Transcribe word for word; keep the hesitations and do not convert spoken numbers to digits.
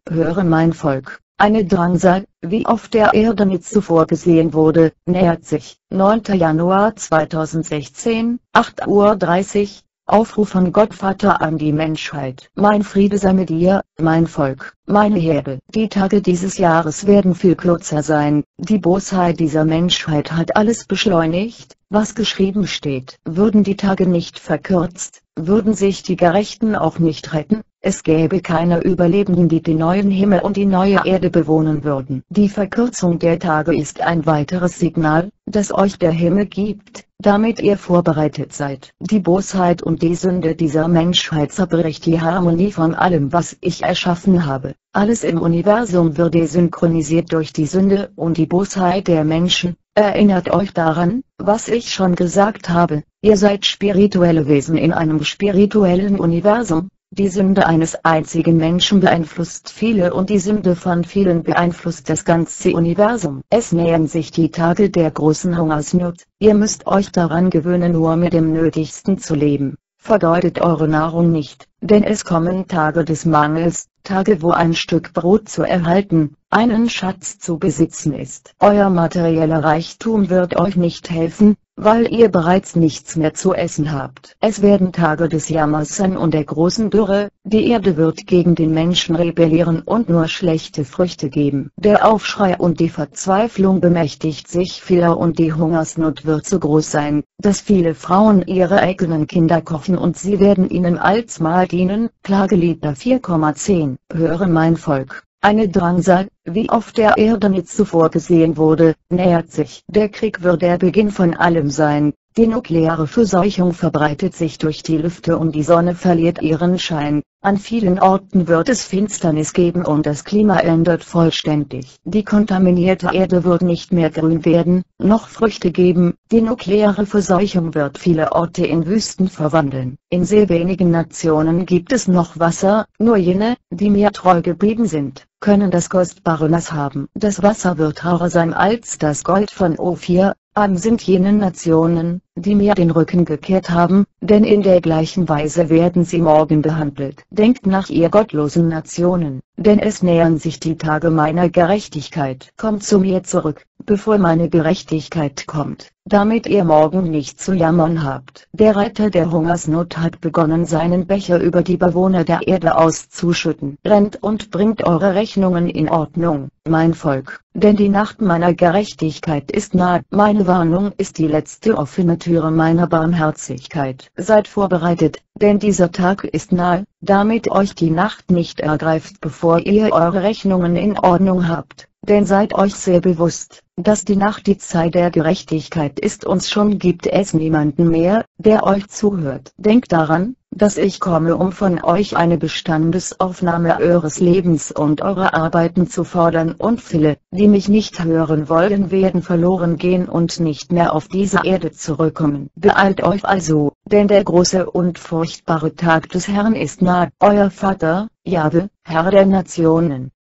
höre mein Volk, eine Drangsal, wie auf der Erde nicht zuvor gesehen wurde, nähert sich. neunter Januar zweitausendsechzehn, acht Uhr dreißig, Aufruf von Gott Vater an die Menschheit. Mein Friede sei mit dir, mein Volk, meine Herde. Die Tage dieses Jahres werden viel kürzer sein, die Bosheit dieser Menschheit hat alles beschleunigt, was geschrieben steht. Würden die Tage nicht verkürzt, würden sich die Gerechten auch nicht retten, es gäbe keine Überlebenden, die den neuen Himmel und die neue Erde bewohnen würden. Die Verkürzung der Tage ist ein weiteres Signal, das euch der Himmel gibt, damit ihr vorbereitet seid. Die Bosheit und die Sünde dieser Menschheit zerbricht die Harmonie von allem, was ich erschaffen habe. Alles im Universum wird desynchronisiert durch die Sünde und die Bosheit der Menschen. Erinnert euch daran, was ich schon gesagt habe, ihr seid spirituelle Wesen in einem spirituellen Universum. Die Sünde eines einzigen Menschen beeinflusst viele und die Sünde von vielen beeinflusst das ganze Universum. Es nähern sich die Tage der großen Hungersnot, ihr müsst euch daran gewöhnen, nur mit dem Nötigsten zu leben. Vergeudet eure Nahrung nicht, denn es kommen Tage des Mangels, Tage, wo ein Stück Brot zu erhalten, einen Schatz zu besitzen ist. Euer materieller Reichtum wird euch nicht helfen, weil ihr bereits nichts mehr zu essen habt. Es werden Tage des Jammers sein und der großen Dürre, die Erde wird gegen den Menschen rebellieren und nur schlechte Früchte geben. Der Aufschrei und die Verzweiflung bemächtigt sich vieler und die Hungersnot wird so groß sein, dass viele Frauen ihre eigenen Kinder kochen und sie werden ihnen als Mahl dienen. Klagelieder vier Komma zehn. Höre mein Volk. Eine Drangsal, wie auf der Erde nicht zuvor gesehen wurde, nähert sich. Der Krieg wird der Beginn von allem sein. Die nukleare Verseuchung verbreitet sich durch die Lüfte und die Sonne verliert ihren Schein. An vielen Orten wird es Finsternis geben und das Klima ändert vollständig. Die kontaminierte Erde wird nicht mehr grün werden, noch Früchte geben. Die nukleare Verseuchung wird viele Orte in Wüsten verwandeln. In sehr wenigen Nationen gibt es noch Wasser, nur jene, die mir treu geblieben sind, können das kostbare Nass haben. Das Wasser wird teurer sein als das Gold von Ophir. Arm sind jene Nationen, die mir den Rücken gekehrt haben, denn in der gleichen Weise werden sie morgen behandelt. Denkt nach, ihr gottlosen Nationen, denn es nähern sich die Tage meiner Gerechtigkeit. Kommt zu mir zurück, bevor meine Gerechtigkeit kommt, damit ihr morgen nicht zu jammern habt. Der Reiter der Hungersnot hat begonnen, seinen Becher über die Bewohner der Erde auszuschütten. Rennt und bringt eure Rechnungen in Ordnung, mein Volk, denn die Nacht meiner Gerechtigkeit ist nahe. Meine Warnung ist die letzte offene Türe meiner Barmherzigkeit. Seid vorbereitet, denn dieser Tag ist nahe, damit euch die Nacht nicht ergreift, bevor ihr eure Rechnungen in Ordnung habt. Denn seid euch sehr bewusst, dass die Nacht die Zeit der Gerechtigkeit ist und schon gibt es niemanden mehr, der euch zuhört. Denkt daran, dass ich komme, um von euch eine Bestandesaufnahme eures Lebens und eurer Arbeiten zu fordern, und viele, die mich nicht hören wollen, werden verloren gehen und nicht mehr auf diese Erde zurückkommen. Beeilt euch also, denn der große und furchtbare Tag des Herrn ist nahe. Euer Vater, Jahwe, Herr der Nationen,